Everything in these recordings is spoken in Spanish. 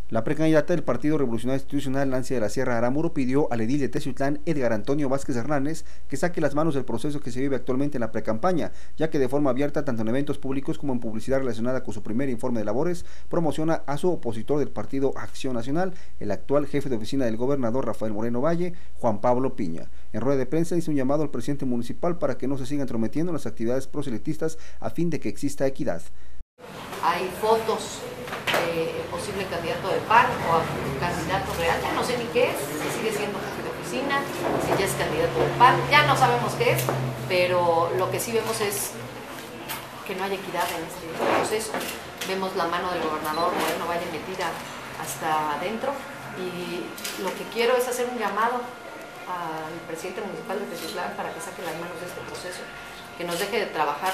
La precandidata del Partido Revolucionario Institucional, Nancy de la Sierra Arámburo, pidió al edil de Teciutlán, Edgar Antonio Vázquez Hernández, que saque las manos del proceso que se vive actualmente en la precampaña, ya que de forma abierta, tanto en eventos públicos como en publicidad relacionada con su primer informe de labores, promociona a su opositor del Partido Acción Nacional, el actual jefe de oficina del gobernador Rafael Moreno Valle, Juan Pablo Piña. En rueda de prensa hizo un llamado al presidente municipal para que no se siga entrometiendo en las actividades proselitistas a fin de que exista equidad. Hay fotos de posible candidato del PAN o candidato real, ya no sé ni qué es, si sigue siendo jefe de oficina, si ya es candidato del PAN, ya no sabemos qué es, pero lo que sí vemos es que no hay equidad en este proceso. Vemos la mano del gobernador Moreno Valle metida hasta adentro, y lo que quiero es hacer un llamado al presidente municipal de Teciutlán para que saque las manos de este proceso, que nos deje de trabajar.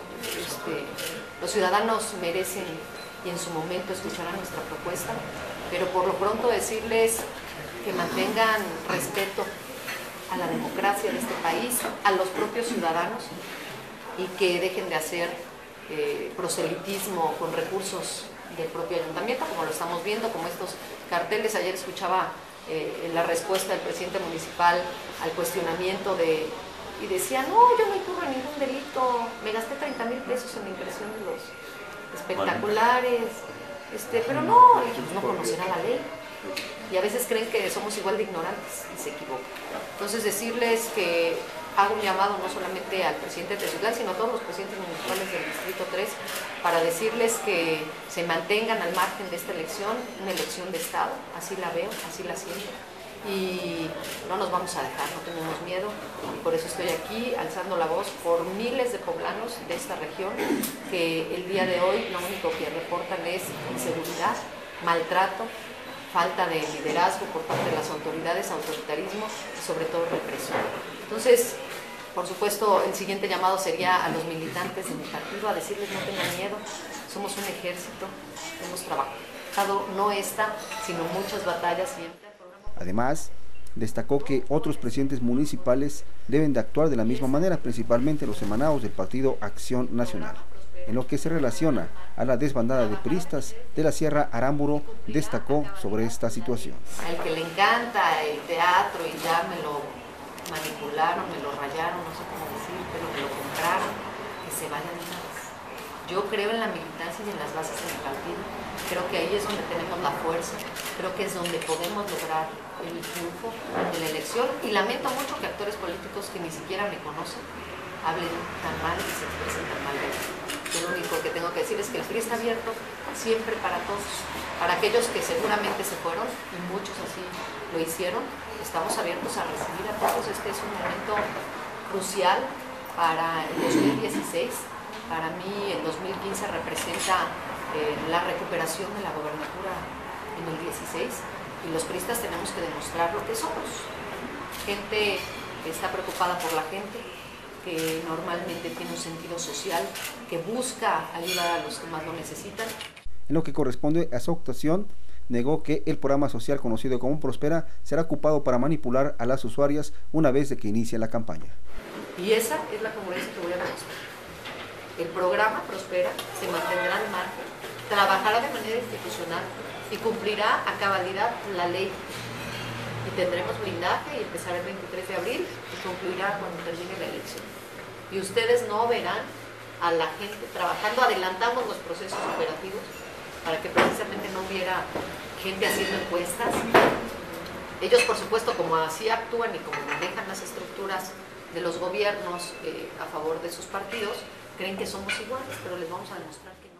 Los ciudadanos merecen y en su momento escucharán nuestra propuesta, pero por lo pronto decirles que mantengan respeto a la democracia de este país, a los propios ciudadanos, y que dejen de hacer proselitismo con recursos del propio ayuntamiento, como lo estamos viendo, como estos carteles. Ayer escuchaba la respuesta del presidente municipal al cuestionamiento y decía, no, yo no incurro en ningún delito, me gasté 30,000 pesos en la impresión de los espectaculares, pero no, ellos no conocerán la ley, y a veces creen que somos igual de ignorantes y se equivocan. Entonces decirles que hago un llamado no solamente al presidente de Teciutlán, sino a todos los presidentes municipales del Distrito 3, para decirles que se mantengan al margen de esta elección, una elección de Estado, así la veo, así la siento, y no nos vamos a dejar, no tenemos miedo, y por eso estoy aquí alzando la voz por miles de poblanos de esta región que el día de hoy lo único que reportan es inseguridad, maltrato, falta de liderazgo por parte de las autoridades, autoritarismo y sobre todo represión. Entonces, por supuesto, el siguiente llamado sería a los militantes de mi partido a decirles no tengan miedo, somos un ejército, hemos trabajado no esta, sino muchas batallas siempre. Además, destacó que otros presidentes municipales deben de actuar de la misma manera, principalmente los emanados del Partido Acción Nacional. En lo que se relaciona a la desbandada de priistas de la Sierra Arámburo, destacó sobre esta situación. Al que le encanta el teatro y ya me lo manipularon, me lo rayaron, no sé cómo decir, pero me lo compraron, que se vayan de una vez. Yo creo en la militancia y en las bases del partido, creo que ahí es donde tenemos la fuerza, creo que es donde podemos lograr el triunfo de la elección, y lamento mucho que actores políticos que ni siquiera me conocen hablen tan mal y se expresen tan mal de mí. Yo lo único que tengo que decir es que el PRI está abierto siempre para todos, para aquellos que seguramente se fueron, y muchos así lo hicieron. Estamos abiertos a recibir a todos. Este es un momento crucial para el 2016. Para mí el 2015 representa la recuperación de la gobernatura en el 16, y los priistas tenemos que demostrar lo que somos. Gente que está preocupada por la gente, que normalmente tiene un sentido social, que busca ayudar a los que más lo necesitan. En lo que corresponde a su actuación, negó que el programa social conocido como Prospera será ocupado para manipular a las usuarias una vez de que inicie la campaña. Y esa es la congruencia que voy a demostrar. El programa Prospera se mantendrá al margen, trabajará de manera institucional y cumplirá a cabalidad la ley. Y tendremos blindaje y empezará el 23 de abril y concluirá cuando termine la elección. Y ustedes no verán a la gente trabajando, adelantamos los procesos operativos para que precisamente no hubiera gente haciendo encuestas. Ellos, por supuesto, como así actúan y como manejan las estructuras de los gobiernos a favor de sus partidos, creen que somos iguales, pero les vamos a demostrar que no.